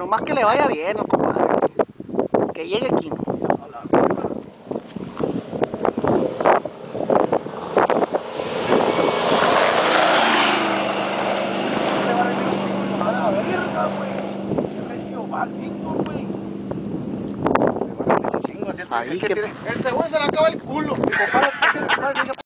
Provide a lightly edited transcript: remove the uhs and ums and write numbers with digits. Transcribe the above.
nomás que le vaya bien, compadre. Que llegue aquí. El segundo se le acaba el culo.